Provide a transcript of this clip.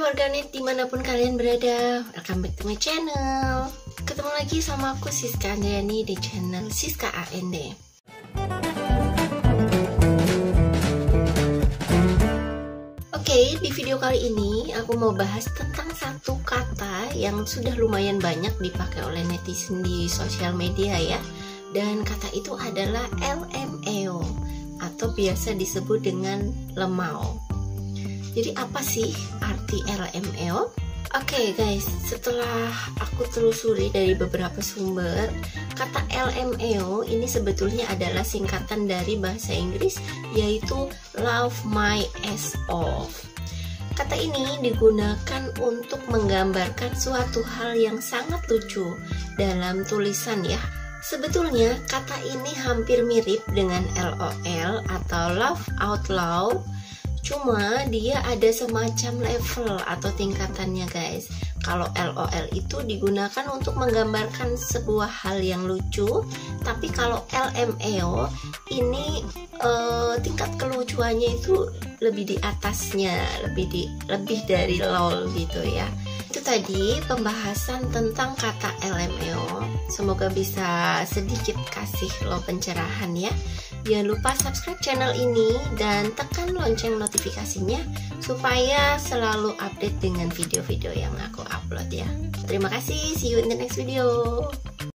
warganet dimanapun kalian berada, welcome back to my channel. Ketemu lagi sama aku Siska Andriani di channel Siska AND. Oke, di video kali ini aku mau bahas tentang satu kata yang sudah lumayan banyak dipakai oleh netizen di sosial media ya. Dan kata itu adalah LMAO atau biasa disebut dengan lemao. Jadi apa sih arti LMAO? Oke guys, setelah aku telusuri dari beberapa sumber, kata LMAO ini sebetulnya adalah singkatan dari bahasa Inggris yaitu Love My Ass Off. Kata ini digunakan untuk menggambarkan suatu hal yang sangat lucu dalam tulisan ya. Sebetulnya kata ini hampir mirip dengan LOL atau Laugh Out Loud. Cuma dia ada semacam level atau tingkatannya guys. Kalau LOL itu digunakan untuk menggambarkan sebuah hal yang lucu, tapi kalau LMAO ini tingkat kelucuannya itu lebih di atasnya, lebih dari LOL gitu ya. Itu tadi pembahasan tentang kata LMAO. Semoga bisa sedikit kasih lo pencerahan ya. Jangan lupa subscribe channel ini dan tekan lonceng notifikasinya supaya selalu update dengan video-video yang aku upload ya. Terima kasih, see you in the next video.